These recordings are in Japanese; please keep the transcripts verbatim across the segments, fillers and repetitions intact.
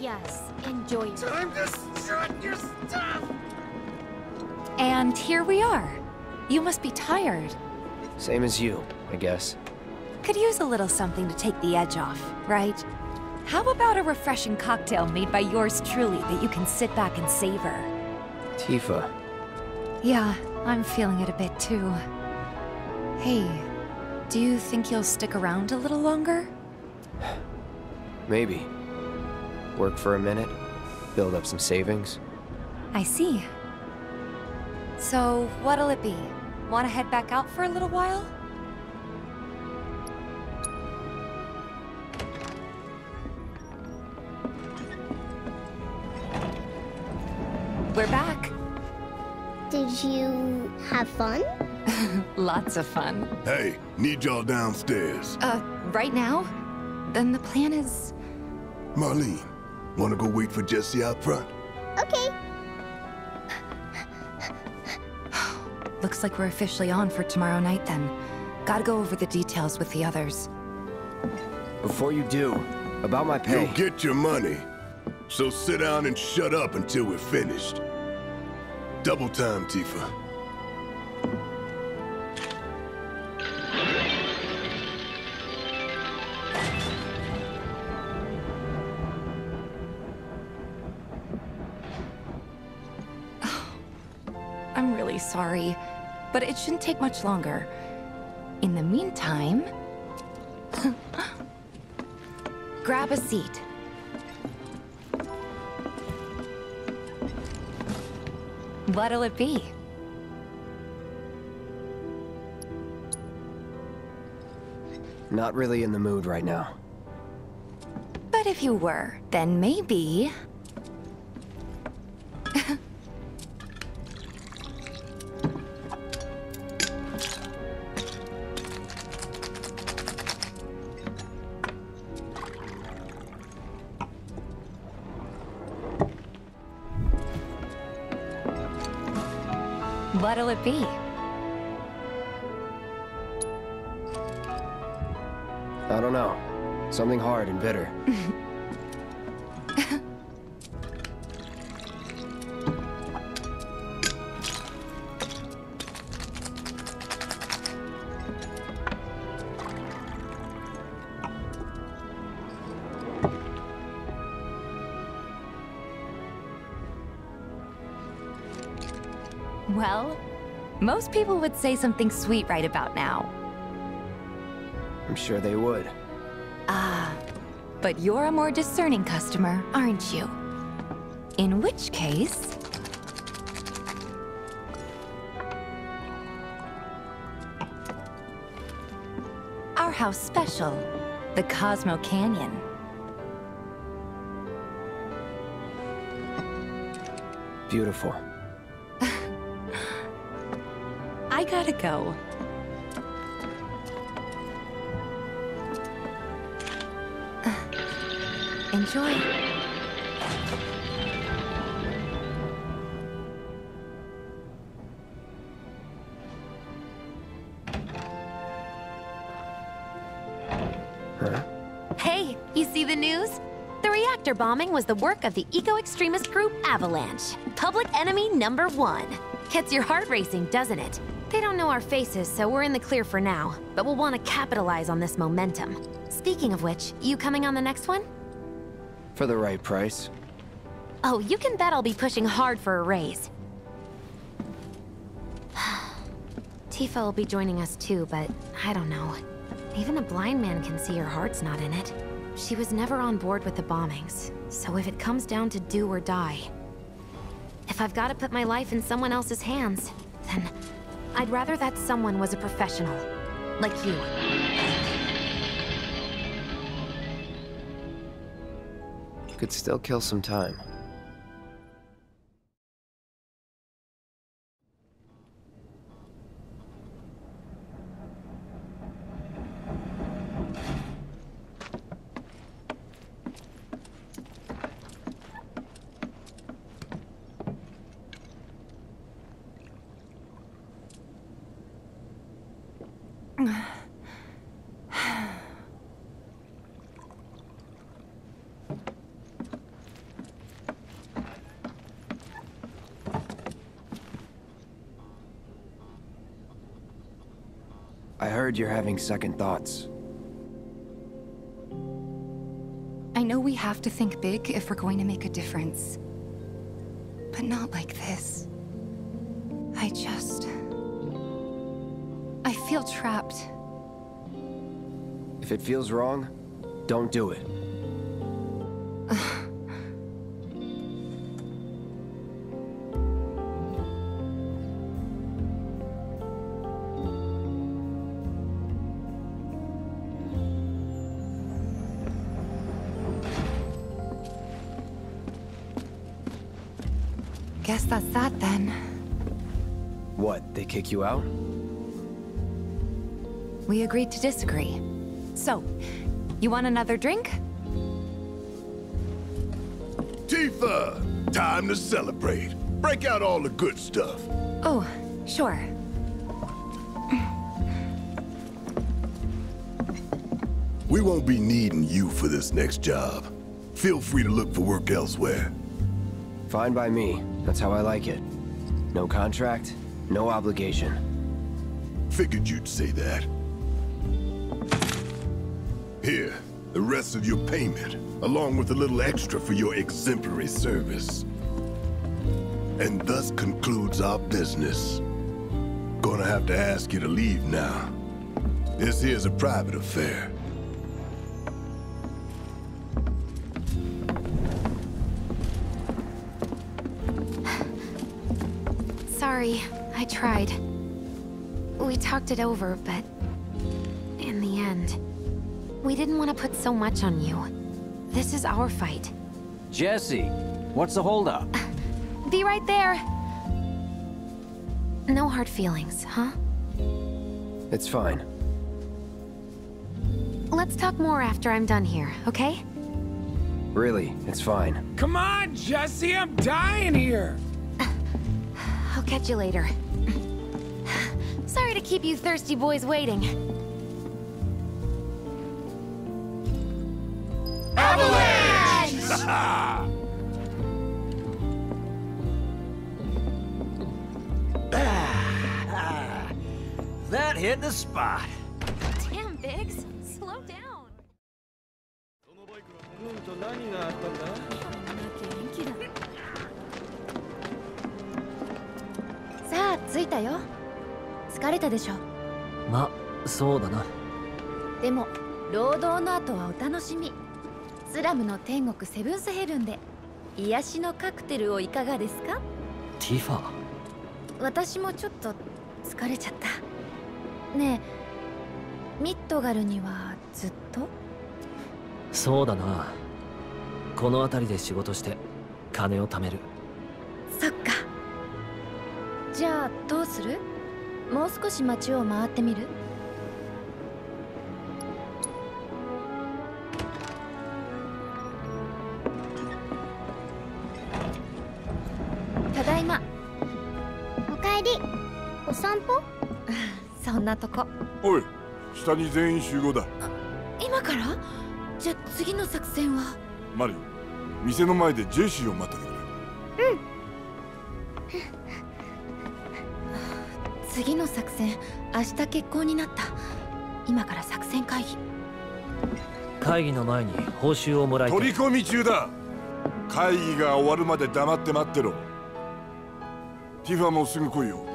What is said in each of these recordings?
Yes, enjoy it. Time to strut your stuff! And here we are. You must be tired. Same as you, I guess. Could use a little something to take the edge off, right? How about a refreshing cocktail made by yours truly that you can sit back and savor? Tifa. Yeah, I'm feeling it a bit too. Hey, do you think you'll stick around a little longer? Maybe. Work for a minute, build up some savings. I see. So, what'll it be? Want to head back out for a little while? We're back. Did you have fun? Lots of fun. Hey, need y'all downstairs. Uh, right now? Then the plan is... Marlene, wanna go wait for Jesse out front? Okay. Looks like we're officially on for tomorrow night then. Gotta go over the details with the others. Before you do, about my pay. You'll get your money. So sit down and shut up until we're finished. Double time, Tifa. I'm really sorry, but it shouldn't take much longer. In the meantime... grab a seat. What'll it be? Not really in the mood right now. But if you were, then maybe... What'll it be? I don't know. Something hard and bitter. Well, most people would say something sweet right about now. I'm sure they would. Ah, but you're a more discerning customer, aren't you? In which case... our house special, the Cosmo Canyon. Beautiful. I gotta go. Enjoy. Huh? Hey, you see the news? The reactor bombing was the work of the eco-extremist group Avalanche. Public enemy number one. Gets your heart racing, doesn't it? They don't know our faces, so we're in the clear for now. But we'll want to capitalize on this momentum. Speaking of which, you coming on the next one? For the right price. Oh, you can bet I'll be pushing hard for a raise. Tifa will be joining us too, but I don't know. Even a blind man can see her heart's not in it. She was never on board with the bombings, so if it comes down to do or die... if I've got to put my life in someone else's hands, then I'd rather that someone was a professional. Like you. Could still kill some time. I heard you're having second thoughts. I know we have to think big if we're going to make a difference. But not like this. I just... I feel trapped. If it feels wrong, don't do it. Guess that's that then. What, they kick you out? We agreed to disagree. So, you want another drink? Tifa! Time to celebrate. Break out all the good stuff. Oh, sure. We won't be needing you for this next job. Feel free to look for work elsewhere. Fine by me. That's how I like it. No contract, no obligation. Figured you'd say that. Here, the rest of your payment, along with a little extra for your exemplary service. And thus concludes our business. Gonna have to ask you to leave now. This here's a private affair. Sorry, I tried. We talked it over, but... in the end, we didn't want to put so much on you. This is our fight. Jesse, what's the holdup? Be right there! No hard feelings, huh? It's fine. Let's talk more after I'm done here, okay? Really, it's fine. Come on, Jesse, I'm dying here! I'll catch you later. Sorry to keep you thirsty boys waiting. Avalanche! That hit the spot. Damn, Biggs. Slow down. さあ着いたよ。疲れたでしょ。 ま、そうだな。 でも労働の後はお楽しみ。スラムの天国セブンスヘブンで癒しのカクテルをいかがですか？ ティファ。 私もちょっと疲れちゃった。ねえ、ミッドガルにはずっと？ そうだな。この辺りで仕事して金を貯める。 そっか。じゃあどうする？もう少し街を回ってみる？ただいま。 おかえり。お散歩？ そんなとこ。 おい、下に全員集合だ。 今から？じゃあ次の作戦は？ マリオ、店の前でジェシーを待っててくれ。うん。 次の作戦、明日決行になった。今から作戦会議。 会議の前に報酬をもらいたい。 取り込み中だ。会議が終わるまで黙って待ってろ。ティファもすぐ来いよ。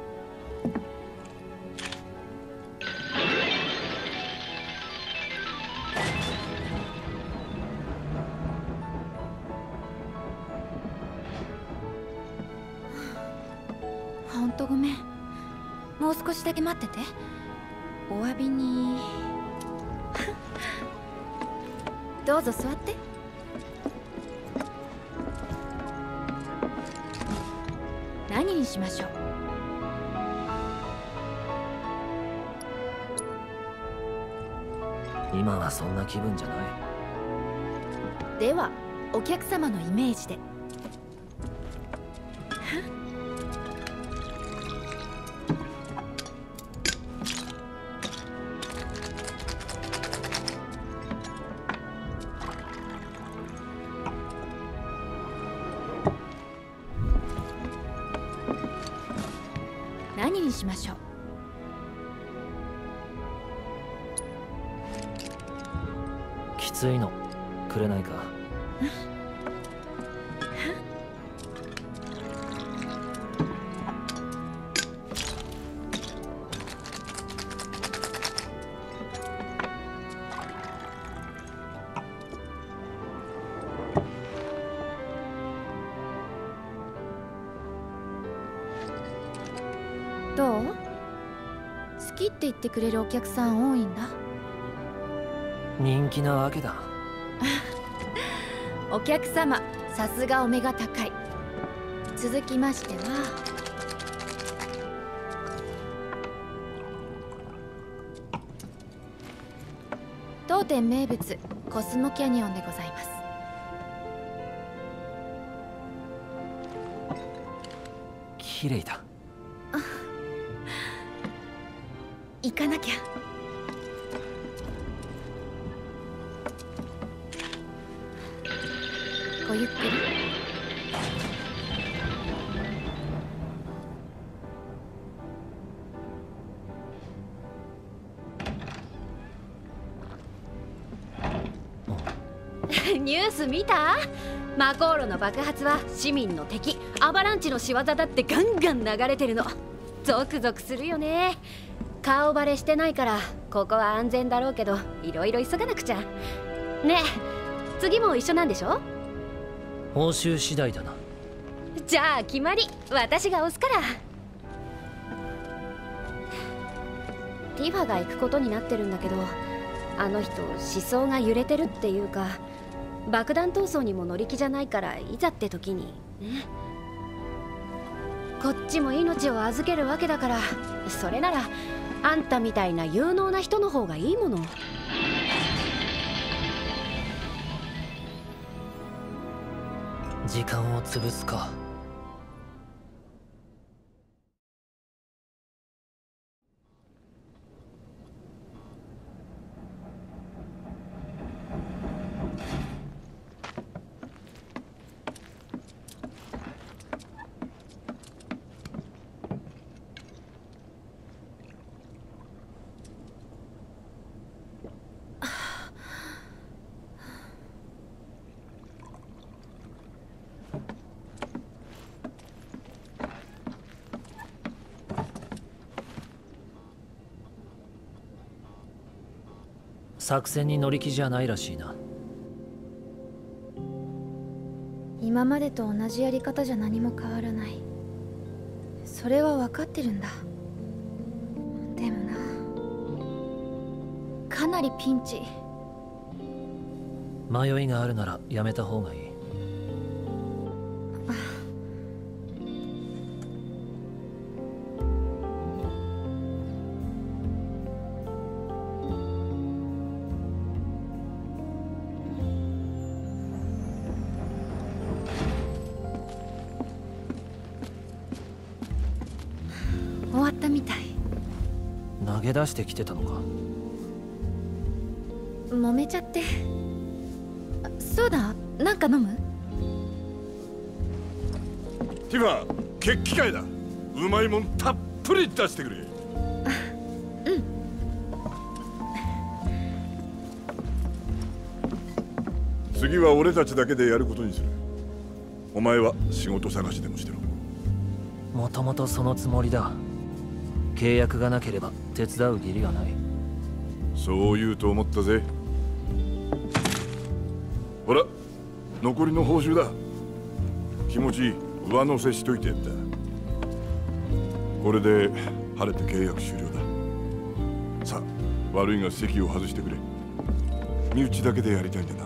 ほんとごめん。もう少しだけ待ってて。お詫びにどうぞ座って。何にしましょう？ 今はそんな気分じゃない。 ではお客様のイメージで。何にしましょう？ 安いのくれないか？ どう？好きって言ってくれるお客さん多いんだ。 人気なわけだ。 お客様、さすがお目が高い。続きましては当店名物コスモキャニオンでございます。 綺麗だ。 行かなきゃ。ごゆっくり。ニュース見た？マコーロの爆発は市民の敵アバランチの仕業だってガンガン流れてるの。ゾクゾクするよね。顔バレしてないからここは安全だろうけど、いろいろ急がなくちゃ。ねえ、次も一緒なんでしょ？ 報酬次第だな。 じゃあ決まり、私が押すから。ティファが行くことになってるんだけど、あの人思想が揺れてるっていうか、爆弾闘争にも乗り気じゃないから、いざって時にね。こっちも命を預けるわけだから、それならあんたみたいな有能な人の方がいいもの。 時間を潰すか。作戦に乗り気じゃないらしいな。 今までと同じやり方じゃ何も変わらない。それは分かってるんだ。でもな、かなりピンチ。 迷いがあるならやめた方がいい。 終わったみたい。 投げ出してきてたのか。 揉めちゃって。そうだ、なんか飲む？ ティファ、決起会だ。うまいもんたっぷり出してくれ。 うん。 次は俺たちだけでやることにする。お前は仕事探しでもしてろ。 もともとそのつもりだ。契約がなければ手伝う義理がない。 そう言うと思ったぜ。ほら、残りの報酬だ。気持ち上乗せしといてやった。これで晴れて契約終了だ。さあ、悪いが席を外してくれ。身内だけでやりたいんだな。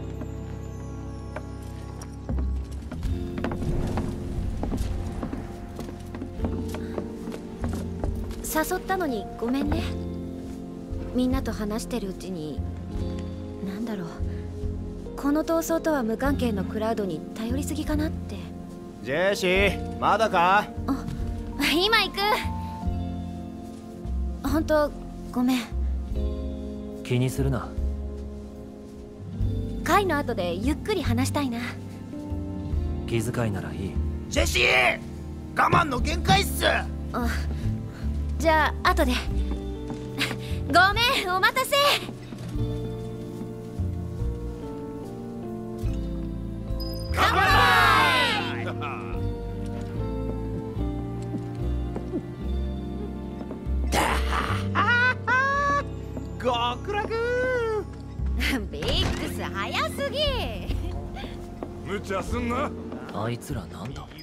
誘ったのにごめんね。みんなと話してるうちに、なんだろう、この闘争とは無関係のクラウドに頼りすぎかなって。 ジェシー、まだか？ あ、今行く。本当ごめん。 気にするな。 会の後でゆっくり話したいな。 気遣いならいい。 ジェシー、我慢の限界っす。 あ、じゃあ後で。ごめん、お待たせ。 極楽ビックス早すぎ。 無茶すんな。 あいつらなんだ。